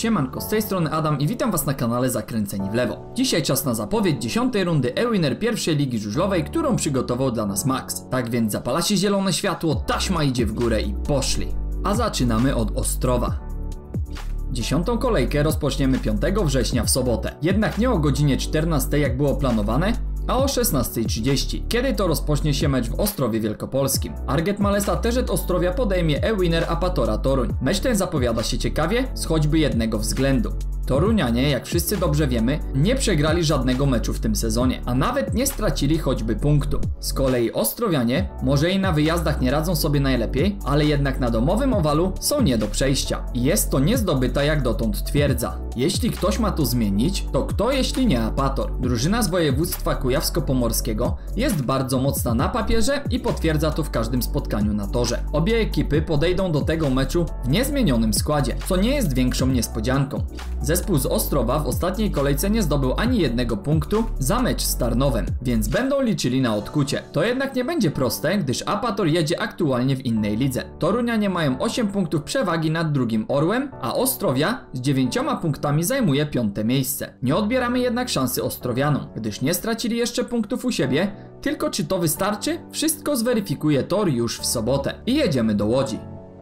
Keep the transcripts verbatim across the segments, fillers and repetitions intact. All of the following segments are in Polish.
Siemanko, z tej strony Adam i witam was na kanale Zakręceni w lewo. Dzisiaj czas na zapowiedź dziesiątej rundy e-winner pierwszej ligi żużlowej, którą przygotował dla nas Max. Tak więc zapala się zielone światło, taśma idzie w górę i poszli. A zaczynamy od Ostrowa. Dziesiątą kolejkę rozpoczniemy piątego września w sobotę. Jednak nie o godzinie czternastej jak było planowane, a o szesnastej trzydzieści, kiedy to rozpocznie się mecz w Ostrowie Wielkopolskim. Arget Malesa Terzet Ostrowia podejmie e-winner Apatora Toruń. Mecz ten zapowiada się ciekawie z choćby jednego względu. Torunianie, jak wszyscy dobrze wiemy, nie przegrali żadnego meczu w tym sezonie, a nawet nie stracili choćby punktu. Z kolei Ostrowianie może i na wyjazdach nie radzą sobie najlepiej, ale jednak na domowym owalu są nie do przejścia. I jest to niezdobyta jak dotąd twierdza. Jeśli ktoś ma to zmienić, to kto jeśli nie Apator? Drużyna z województwa kujawsko-pomorskiego jest bardzo mocna na papierze i potwierdza to w każdym spotkaniu na torze. Obie ekipy podejdą do tego meczu w niezmienionym składzie, co nie jest większą niespodzianką. Zespół z Ostrowa w ostatniej kolejce nie zdobył ani jednego punktu za mecz z Tarnowem, więc będą liczyli na odkucie. To jednak nie będzie proste, gdyż Apator jedzie aktualnie w innej lidze. Torunianie mają osiem punktów przewagi nad drugim Orłem, a Ostrowia z dziewięcioma punktami zajmuje piąte miejsce. Nie odbieramy jednak szansy Ostrowianom, gdyż nie stracili jeszcze punktów u siebie, tylko czy to wystarczy? Wszystko zweryfikuje Tor już w sobotę. I jedziemy do Łodzi.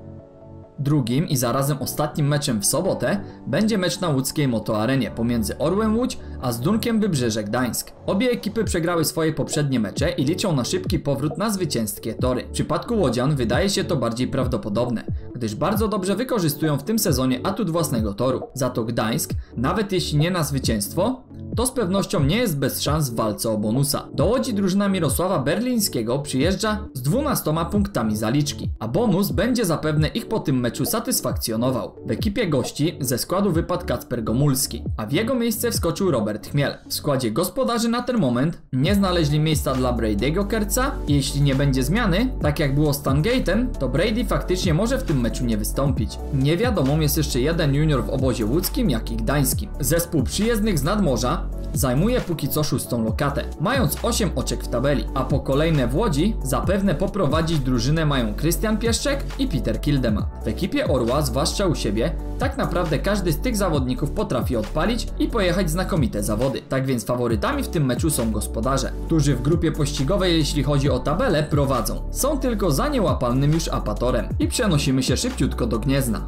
Drugim i zarazem ostatnim meczem w sobotę będzie mecz na łódzkiej Motoarenie pomiędzy Orłem Łódź a Zdunkiem Wybrzeże Gdańsk. Obie ekipy przegrały swoje poprzednie mecze i liczą na szybki powrót na zwycięskie tory. W przypadku łodzian wydaje się to bardziej prawdopodobne, gdyż bardzo dobrze wykorzystują w tym sezonie atut własnego toru. Za to Gdańsk, nawet jeśli nie na zwycięstwo, to z pewnością nie jest bez szans w walce o bonusa. Do Łodzi drużyna Mirosława Berlińskiego przyjeżdża z dwunastoma punktami zaliczki, a bonus będzie zapewne ich po tym meczu satysfakcjonował. W ekipie gości ze składu wypadł Kacper Gomulski, a w jego miejsce wskoczył Robert Chmiel. W składzie gospodarzy na ten moment nie znaleźli miejsca dla Brady'ego Kerca i jeśli nie będzie zmiany, tak jak było z Tangate'em, to Brady faktycznie może w tym meczu nie wystąpić. Niewiadomą jest jeszcze jeden junior w obozie łódzkim, jak i gdańskim. Zespół przyjezdnych z nadmorza zajmuje póki co szóstą lokatę, mając osiem oczek w tabeli, a po kolejne w Łodzi zapewne poprowadzić drużynę mają Krystian Pieszczek i Peter Kildeman. W ekipie Orła, zwłaszcza u siebie, tak naprawdę każdy z tych zawodników potrafi odpalić i pojechać znakomite zawody. Tak więc faworytami w tym meczu są gospodarze, którzy w grupie pościgowej, jeśli chodzi o tabelę, prowadzą. Są tylko za niełapalnym już Apatorem. I przenosimy się szybciutko do Gniezna.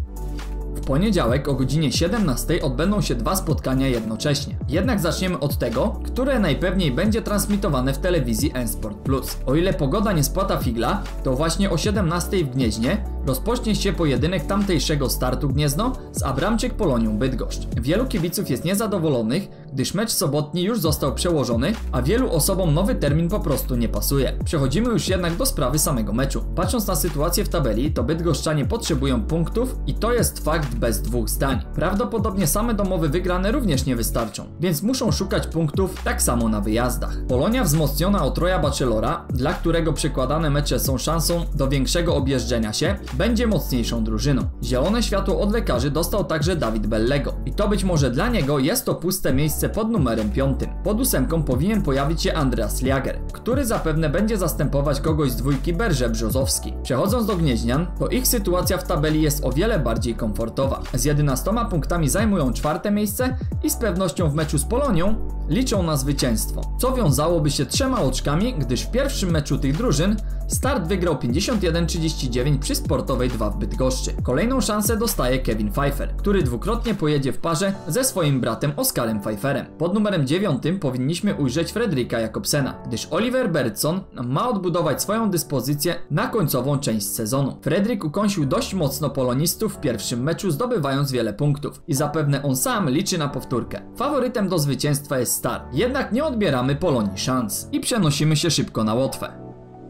W poniedziałek o godzinie siedemnastej odbędą się dwa spotkania jednocześnie. Jednak zaczniemy od tego, które najpewniej będzie transmitowane w telewizji N-Sport Plus. O ile pogoda nie spłata figla, to właśnie o siedemnastej w Gnieźnie rozpocznie się pojedynek tamtejszego startu Gniezno z Abramczyk Polonią Bydgoszcz. Wielu kibiców jest niezadowolonych, gdyż mecz sobotni już został przełożony, a wielu osobom nowy termin po prostu nie pasuje. Przechodzimy już jednak do sprawy samego meczu. Patrząc na sytuację w tabeli, to bydgoszczanie potrzebują punktów i to jest fakt bez dwóch zdań. Prawdopodobnie same domowe wygrane również nie wystarczą, więc muszą szukać punktów tak samo na wyjazdach. Polonia wzmocniona o Troja Bachelora, dla którego przekładane mecze są szansą do większego objeżdżenia się, będzie mocniejszą drużyną. Zielone światło od lekarzy dostał także Dawid Bellego i to być może dla niego jest to puste miejsce pod numerem piątym. Pod ósemką powinien pojawić się Andreas Liager, który zapewne będzie zastępować kogoś z dwójki Berże Brzozowski. Przechodząc do Gnieźnian, to ich sytuacja w tabeli jest o wiele bardziej komfortowa. Z jedenastoma punktami zajmują czwarte miejsce i z pewnością w meczu z Polonią liczą na zwycięstwo, co wiązałoby się trzema oczkami, gdyż w pierwszym meczu tych drużyn start wygrał pięćdziesiąt jeden trzydzieści dziewięć przy Sportowej dwa w Bydgoszczy. Kolejną szansę dostaje Kevin Pfeiffer, który dwukrotnie pojedzie w parze ze swoim bratem Oskarem Pfeifferem. Pod numerem dziewiątym powinniśmy ujrzeć Fredrika Jakobsena, gdyż Oliver Bertson ma odbudować swoją dyspozycję na końcową część sezonu. Fredrik ukąsił dość mocno polonistów w pierwszym meczu, zdobywając wiele punktów i zapewne on sam liczy na powtórkę. Faworytem do zwycięstwa jest Star, jednak nie odbieramy Polonii szans i przenosimy się szybko na Łotwę.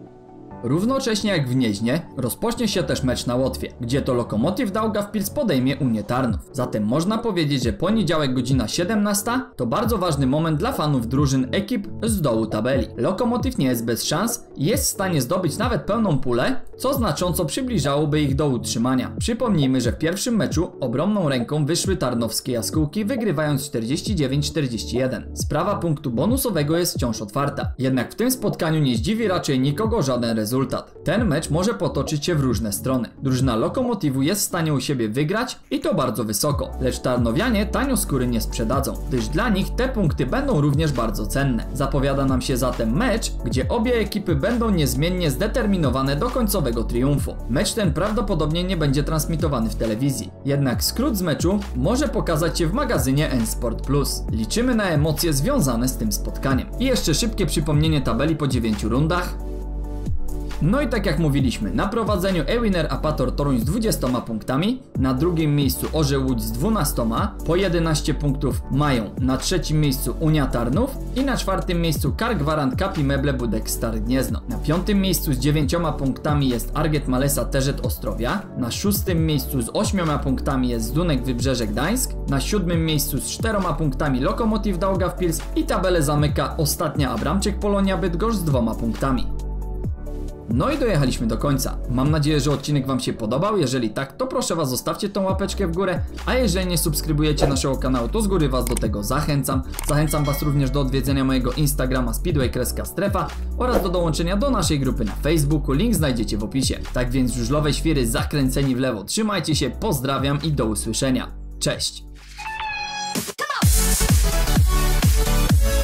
Równocześnie jak w Gnieźnie rozpocznie się też mecz na Łotwie, gdzie to Lokomotiv Daugavpils podejmie Unię Tarnów. Zatem można powiedzieć, że poniedziałek godzina siedemnasta to bardzo ważny moment dla fanów drużyn ekip z dołu tabeli. Lokomotiv nie jest bez szans i jest w stanie zdobyć nawet pełną pulę, co znacząco przybliżałoby ich do utrzymania. Przypomnijmy, że w pierwszym meczu obronną ręką wyszły tarnowskie jaskółki, wygrywając czterdzieści dziewięć czterdzieści jeden. Sprawa punktu bonusowego jest wciąż otwarta, jednak w tym spotkaniu nie zdziwi raczej nikogo żaden rezultat. rezultat. Ten mecz może potoczyć się w różne strony. Drużyna Lokomotivu jest w stanie u siebie wygrać i to bardzo wysoko, lecz Tarnowianie tanio skóry nie sprzedadzą, gdyż dla nich te punkty będą również bardzo cenne. Zapowiada nam się zatem mecz, gdzie obie ekipy będą niezmiennie zdeterminowane do końcowego triumfu. Mecz ten prawdopodobnie nie będzie transmitowany w telewizji, jednak skrót z meczu może pokazać się w magazynie N Sport Plus. Liczymy na emocje związane z tym spotkaniem. I jeszcze szybkie przypomnienie tabeli po dziewięciu rundach. No i tak jak mówiliśmy, na prowadzeniu eWinner Apator Toruń z dwudziestoma punktami, na drugim miejscu Orzeł Łódź z dwunastoma, po jedenaście punktów mają na trzecim miejscu Unia Tarnów i na czwartym miejscu Kar Gwarant Kapi Meble Budek Stare Gniezno. Na piątym miejscu z dziewięcioma punktami jest Arget Malesa Terzet Ostrowia, na szóstym miejscu z ośmioma punktami jest Zdunek Wybrzeże Gdańsk, na siódmym miejscu z czteroma punktami Lokomotiv Daugavpils i tabelę zamyka ostatnia Abramczyk Polonia Bydgoszcz z dwoma punktami. No i dojechaliśmy do końca. Mam nadzieję, że odcinek Wam się podobał. Jeżeli tak, to proszę Was, zostawcie tą łapeczkę w górę, a jeżeli nie subskrybujecie naszego kanału, to z góry Was do tego zachęcam. Zachęcam Was również do odwiedzenia mojego Instagrama Speedway-Strefa oraz do dołączenia do naszej grupy na Facebooku. Link znajdziecie w opisie. Tak więc żużlowe świry zakręceni w lewo. Trzymajcie się, pozdrawiam i do usłyszenia. Cześć!